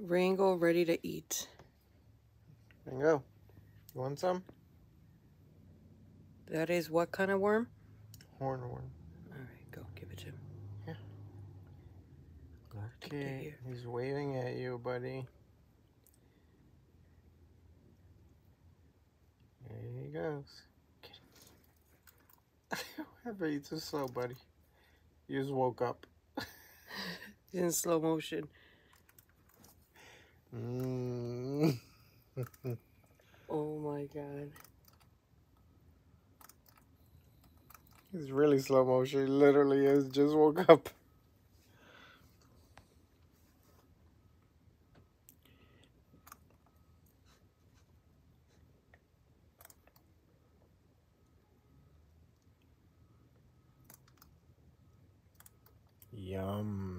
Rango ready to eat. There you go. You want some? That is what kind of worm? Hornworm. All right, go give it to him. Yeah. Okay, he's waving at you, buddy. There he goes. Whatever, you're too slow, buddy. You just woke up. In slow motion. Oh my god. It's really slow motion. He literally is. Just woke up. Yum.